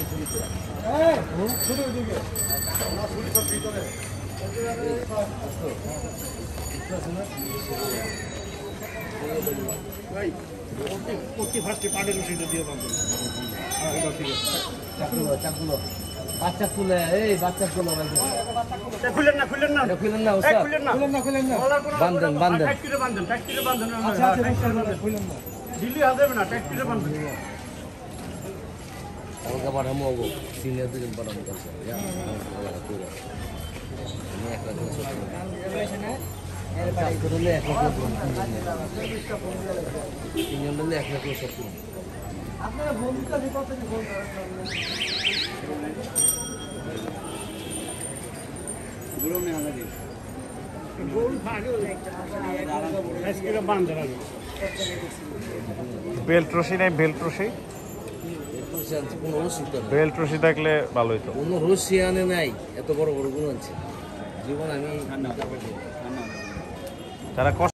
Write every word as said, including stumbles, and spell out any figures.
বাচ্চা খুলে এই বাচ্চা খুলে খুলেন না খুলেন না খুলেন না খুলেন না খুলেন না খুলেন না বান্ধন বান্ধন ট্যাক্সিতে বান্ধন ট্যাক্সিতে বান্ধন আচ্ছা আচ্ছা খুলেন না দিল্লি হবে না ট্যাক্সিতে বান্ধন ওকে পাঠামো গো সিনিয়র দুজন পাঠামো কাছে ইয়া আমি একটা দিন সত্যি এর বাইরে করলে এক লাখ তিনজন মিলে এক লাখ সত্যি আপনারা ভূমিকা কত কি ফোন করেন গুলো মে আনা দিন গোল ভাগে আজকে বান্ধ রাখো বেল্ট রশি নাই বেল্ট রশি বেল্ট রশি থাকলে ভালো হইতো কোনো রশি আনে নাই এত বড় বড় গুণ আছে জীবন আমি যারা